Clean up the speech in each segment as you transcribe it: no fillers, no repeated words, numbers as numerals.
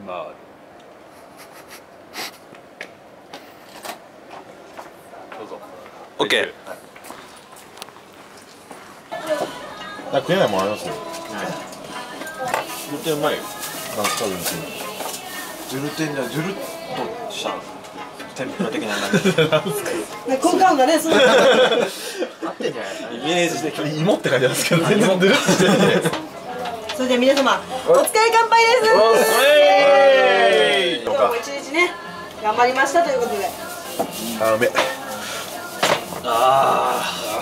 まあどうぞ。 オッケー。 食えないもんありますよ。 本当にうまいよ。 なんか食べるし。 ズルテンじゃズルっとした天ぷら的な感じ。 ね、効果音がね、その。 合ってんじゃない？イメージ的に。 芋って書いてますけど、全然ぬるっとしてるね。 それでは皆様、お疲れ乾杯です。今日も一日ね、頑張りましたということで。 あ、うめ。 ああ。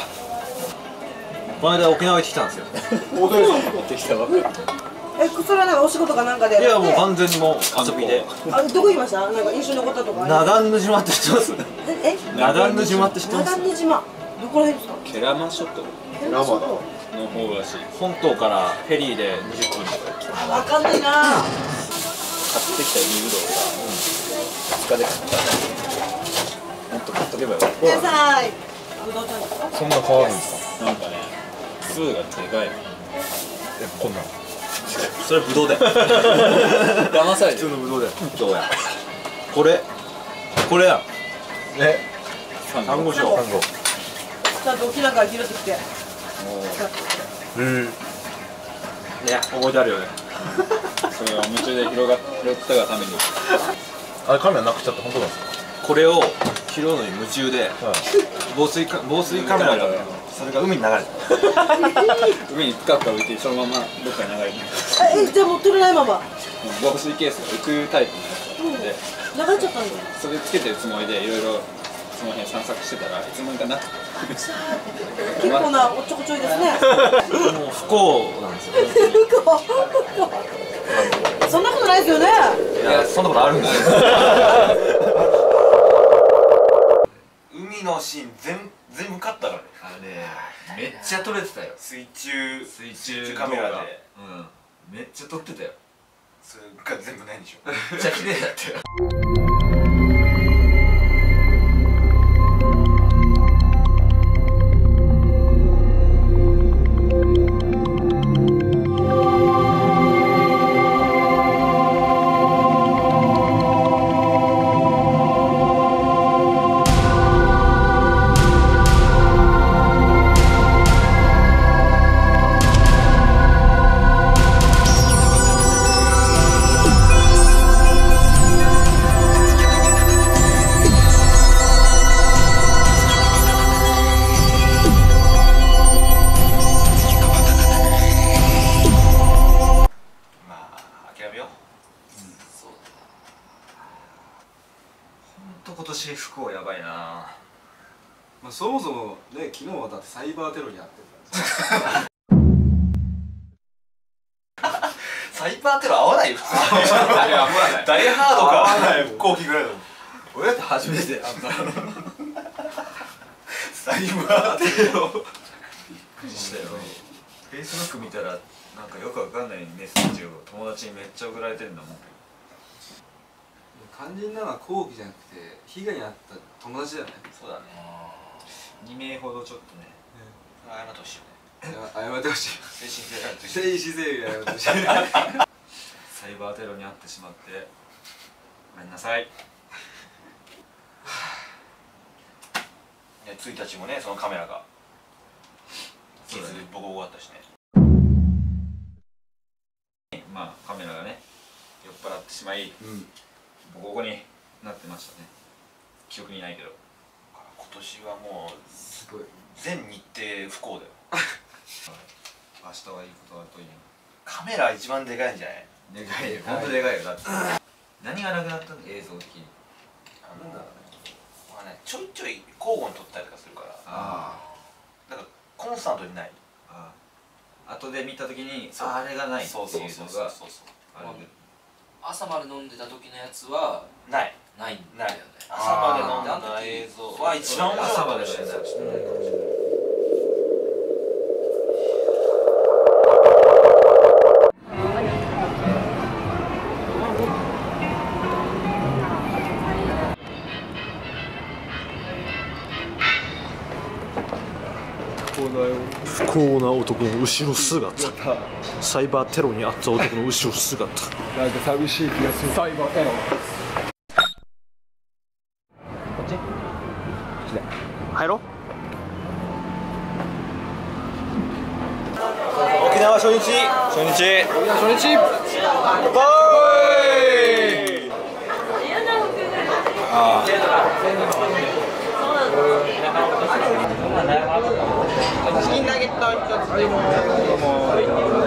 この間沖縄行ってきたんですよ。 本当ですか？持ってきたわ。 それはなんかお仕事かなんかで。 いやもう完全にもう遊びで。 あ、どこ行きました？なんか印象に残ったとか。 ナダンヌ島って知ってます？ナダンヌ島って知ってます？ ナダンヌ島。どこら辺ですか？ ケラマ諸島ケラマ諸島の方らしい。 本島からフェリーで20分とか。 わかんないな。 買ってきた海ぶどうが2日で買った。もっと買っとけばよかっ皆さん、ぶどうちゃんですか？ そんな変わるんですか？ た。なんかね、粒がでかい。 こんなん。 それブドウだよ。 騙されてる。 普通のブドウだよ。どうや。これや。 サンゴサンゴ礁。 単語。 ちゃんと沖縄から拾ってきて。 いや覚えてあるよね。 それは夢中で拾ったがために。 あれカメラなくしちゃった本当なんですか？ これを拾うのに夢中ではい。 防水カメラがそれが海に流れた。 海に深く浮いてそのままどっかに流れてじゃあ持ってるないまま。 防水ケースが浮くタイプのやつで、 流れちゃったんだよ。 それつけてるつもりでいろいろその辺散策してたらいつの間にかなくて。 結構なおっちょこちょいですね。 もう不幸なんですよ。 そんなことないですよね。 いやそんなことあるんですよ。海のシーン全部カットだからね。 あれめっちゃ撮れてたよ。 水中カメラで、 カメラでめっちゃ撮ってたよ。 それが全部ないんでしょ。 めっちゃ綺麗だったよ。 今年不幸やばいな。 まあ、そもそもね、昨日はだってサイバーテロにあってサイバーテロ合わないよ普通に。 あれは危ない。 ダイハードか後期ぐらいだもん。 俺だって初めてあんたサイバーテロ。 びっくりしたよ。フェイスブック見たらなんかよくわかんないメッセージを友達にめっちゃ送られてんだもん。 肝心なのは後期じゃなくて被害に遭った友達だよね。 そうだね。 2名ほどちょっとね。 謝ってほしいよね。 謝ってほしい。 精神性があると誠意姿勢が謝ってほしい。 サイバーテロに遭ってしまってごめんなさい。 いや1日もねそのカメラが傷ボコボコだったしね。 まあカメラがね酔っ払ってしまい、ボコボコになってましたね。記憶にないけど。 今年はもうすごい。 全日程不幸だよ。 明日はいいことあるといいな。 カメラ一番でかいんじゃない？ でかいよ、ほんとでかいよ。だって何がなくなったの？映像的になんだろうね。まあね、ちょいちょい交互に撮ったりとかするから、なんかコンスタントにない。 後で見た時にあれがないっていうのがある。 朝まで飲んでた時のやつはないないんないだよね。 朝まで飲んだ映像は一番面白かったですね。 不幸だよ。 不幸高な男の後ろ姿、サイバーテロにあった男の後ろ姿。 なんか寂しい気がする。サイバーテロ。 入ろう。沖縄初日。沖縄初日。バイ。ああ。チキンナゲット一つ。はい、どうも。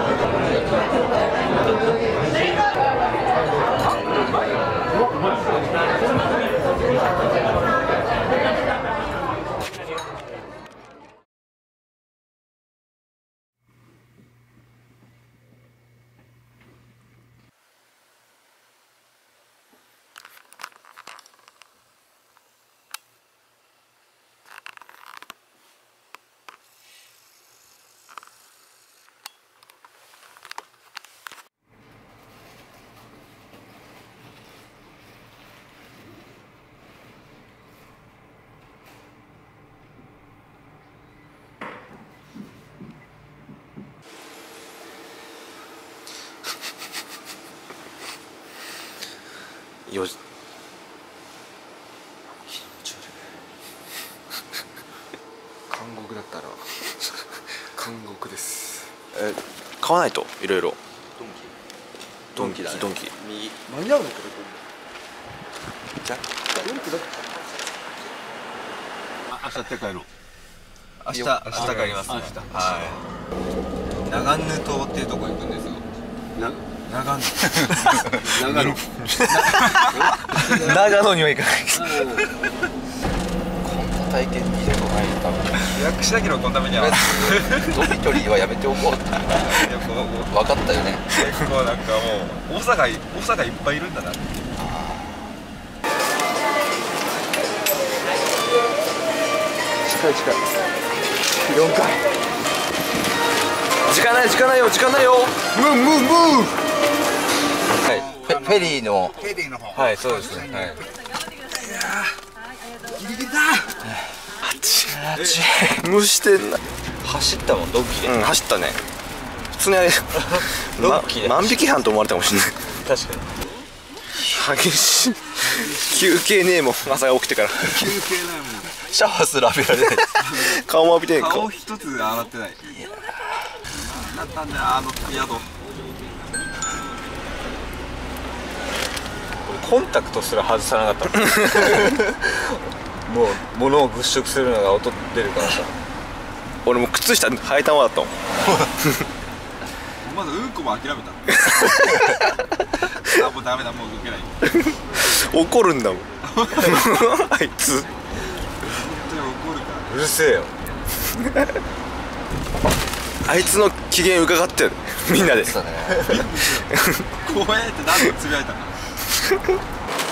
4時監獄だったら監獄です。買わないといろいろ。ドンキだね。ドンキ右間に合うのこれ。じゃあ明日って帰ろう。明日帰ります。はい。長ヌ島っていうとこ行くんですよ。長野には行かないです。こんな体験見たことない。多分予約しなければこのためにはドミトリーはやめておこうって分かったよね。結構なんかもう大阪いっぱいいるんだなって。近い4回。時間ないよ。ムーはい、フェリーのはい、そうですね。はい。ギリギリだ。あっち蒸してんな。走ったもん、ドンキで。うん、走ったね。普通にあれドンキで万引き犯と思われたかもしれない。確かに激しい。休憩ねえもん、朝起きてから。休憩ないもん。シャワーすら浴びられない。顔も浴びてない。顔一つ洗ってない。何だったんだよ、あの宿。コンタクトすら外さなかった。もう物を物色するのが劣ってるからさ。俺も靴下履いたままだったもん。まずうんこも諦めた。あ、もうダメだ、もう動けない。怒るんだもん。あいつ。うるせえよ。あいつの機嫌伺ってる。みんなで。怖えって何でつぶやいたの。間に合うか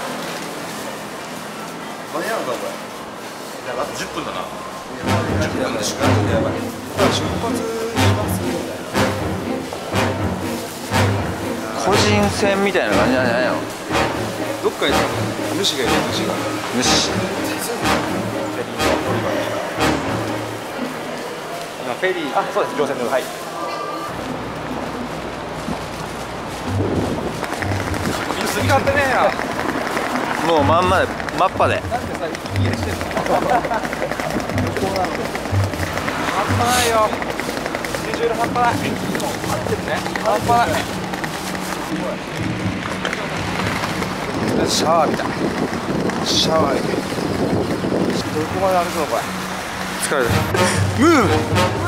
お前。いや、あと10分だな。10分で出発やばい。出発しますみたいな。個人戦みたいな感じなんじゃないの。どっかに主がいる。主。今フェリー。あ、そうです。乗船のはい。すぎかってねえよ。もうまんまでマッパで。なんでさ息切れしてんの。半端ないよ。スケジュール半端ない。合ってるね。半端ない。シャワーみたい。シャワーみたい。どこまで歩くのこれ。疲れた。ムー。